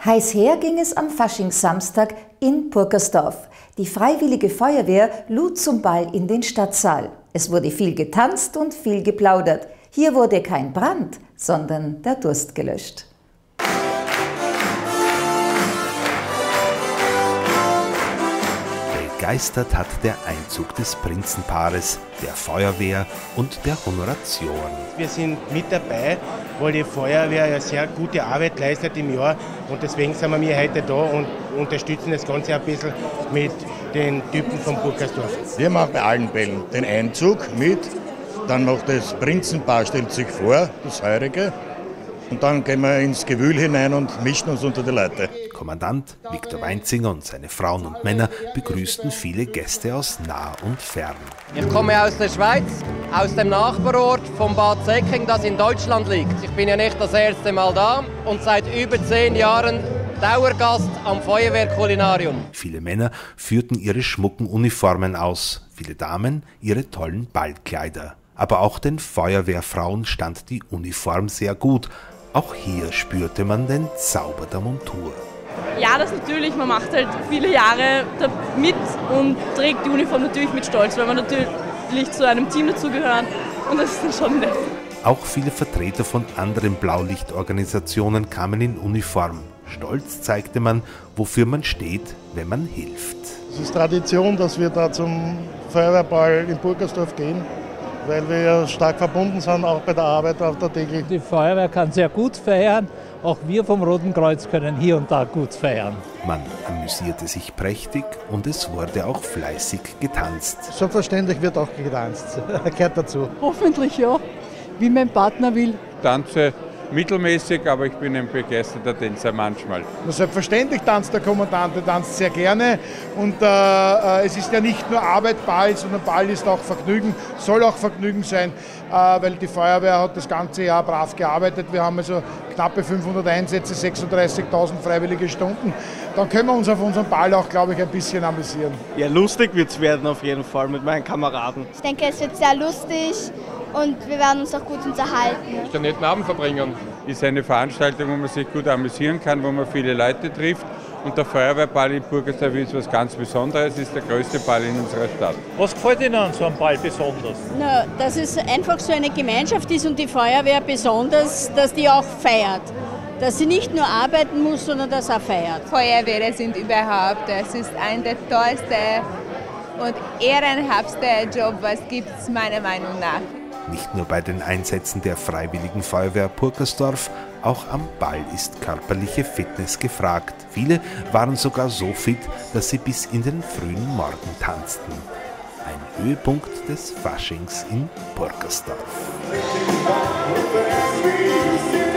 Heiß her ging es am Faschingssamstag in Purkersdorf. Die Freiwillige Feuerwehr lud zum Ball in den Stadtsaal. Es wurde viel getanzt und viel geplaudert. Hier wurde kein Brand, sondern der Durst gelöscht. Begeistert hat der Einzug des Prinzenpaares, der Feuerwehr und der Honoratioren. Wir sind mit dabei, weil die Feuerwehr eine sehr gute Arbeit leistet im Jahr und deswegen sind wir heute da und unterstützen das Ganze ein bisschen mit den Typen von Purkersdorf. Wir machen bei allen Bällen den Einzug mit, dann noch das Prinzenpaar stellt sich vor, das Heurige. Und dann gehen wir ins Gewühl hinein und mischen uns unter die Leute. Kommandant Viktor Weinzinger und seine Frauen und Männer begrüßten viele Gäste aus nah und fern. Ich komme aus der Schweiz, aus dem Nachbarort von Bad Säcking, das in Deutschland liegt. Ich bin ja nicht das erste Mal da und seit über 10 Jahren Dauergast am Feuerwehrkulinarium. Viele Männer führten ihre schmucken Uniformen aus, viele Damen ihre tollen Ballkleider. Aber auch den Feuerwehrfrauen stand die Uniform sehr gut. Auch hier spürte man den Zauber der Montur. Ja, das natürlich. Man macht halt viele Jahre mit und trägt die Uniform natürlich mit Stolz, weil man natürlich zu einem Team dazugehört und das ist dann schon nett. Auch viele Vertreter von anderen Blaulichtorganisationen kamen in Uniform. Stolz zeigte man, wofür man steht, wenn man hilft. Es ist Tradition, dass wir da zum Feuerwehrball in Purkersdorf gehen, weil wir ja stark verbunden sind, auch bei der Arbeit auf der täglichen. Die Feuerwehr kann sehr gut feiern, auch wir vom Roten Kreuz können hier und da gut feiern. Man amüsierte sich prächtig und es wurde auch fleißig getanzt. Selbstverständlich wird auch getanzt, gehört dazu. Hoffentlich ja, wie mein Partner will. Tanze mittelmäßig, aber ich bin ein begeisterter Tänzer manchmal. Selbstverständlich tanzt der Kommandant, der tanzt sehr gerne und es ist ja nicht nur Arbeit Ball, sondern Ball ist auch Vergnügen, soll auch Vergnügen sein, weil die Feuerwehr hat das ganze Jahr brav gearbeitet. Wir haben also knappe 500 Einsätze, 36.000 freiwillige Stunden. Dann können wir uns auf unserem Ball auch, glaube ich, ein bisschen amüsieren. Ja, lustig wird es werden auf jeden Fall mit meinen Kameraden. Ich denke, es wird sehr lustig und wir werden uns auch gut unterhalten. Ich kann netten Abend verbringen. Ist eine Veranstaltung, wo man sich gut amüsieren kann, wo man viele Leute trifft. Und der Feuerwehrball in Purkersdorf ist was ganz Besonderes, ist der größte Ball in unserer Stadt. Was gefällt Ihnen an so einem Ball besonders? Na, dass es einfach so eine Gemeinschaft ist und die Feuerwehr besonders, dass die auch feiert. Dass sie nicht nur arbeiten muss, sondern das auch feiert. Feuerwehren sind überhaupt, es ist ein der tollste und ehrenhafteste Job, was gibt es meiner Meinung nach. Nicht nur bei den Einsätzen der Freiwilligen Feuerwehr Purkersdorf, auch am Ball ist körperliche Fitness gefragt. Viele waren sogar so fit, dass sie bis in den frühen Morgen tanzten. Ein Höhepunkt des Faschings in Purkersdorf.